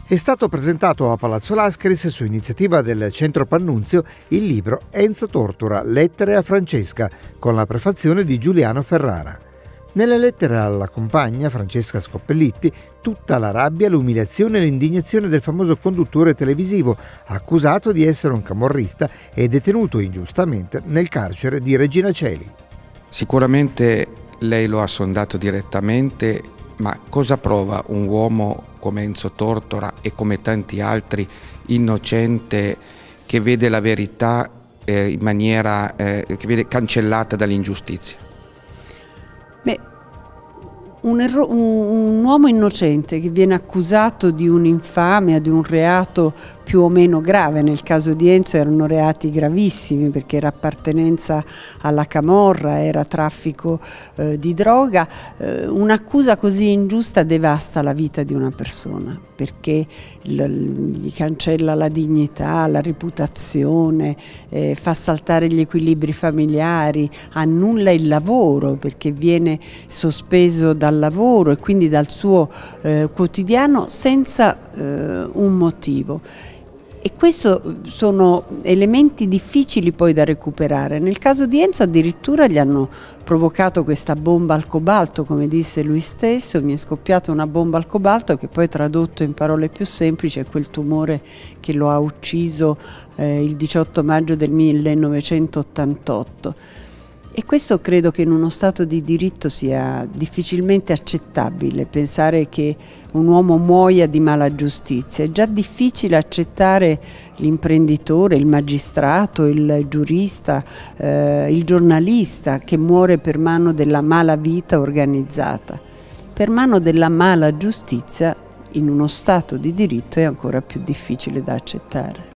È stato presentato a Palazzo Lascaris, su iniziativa del Centro Pannunzio, il libro Enzo Tortora, lettere a Francesca, con la prefazione di Giuliano Ferrara. Nella lettera alla compagna, Francesca Scoppellitti, tutta la rabbia, l'umiliazione e l'indignazione del famoso conduttore televisivo, accusato di essere un camorrista e detenuto ingiustamente nel carcere di Regina Coeli. Sicuramente lei lo ha sondato direttamente, ma cosa prova un uomo come Enzo Tortora e come tanti altri, innocente, che vede la verità in maniera che vede cancellata dall'ingiustizia? Beh, un uomo innocente che viene accusato di un'infamia, di un reato più o meno grave. Nel caso di Enzo erano reati gravissimi, perché era appartenenza alla camorra, era traffico di droga. Un'accusa così ingiusta devasta la vita di una persona, perché gli cancella la dignità, la reputazione, fa saltare gli equilibri familiari, annulla il lavoro perché viene sospeso dal lavoro e quindi dal suo quotidiano senza un motivo. E questi sono elementi difficili poi da recuperare. Nel caso di Enzo addirittura gli hanno provocato questa bomba al cobalto, come disse lui stesso: mi è scoppiata una bomba al cobalto, che poi tradotto in parole più semplici è quel tumore che lo ha ucciso il 18 maggio del 1988. E questo credo che in uno Stato di diritto sia difficilmente accettabile, pensare che un uomo muoia di mala giustizia. È già difficile accettare l'imprenditore, il magistrato, il giurista, il giornalista che muore per mano della mala vita organizzata. Per mano della mala giustizia, in uno Stato di diritto, è ancora più difficile da accettare.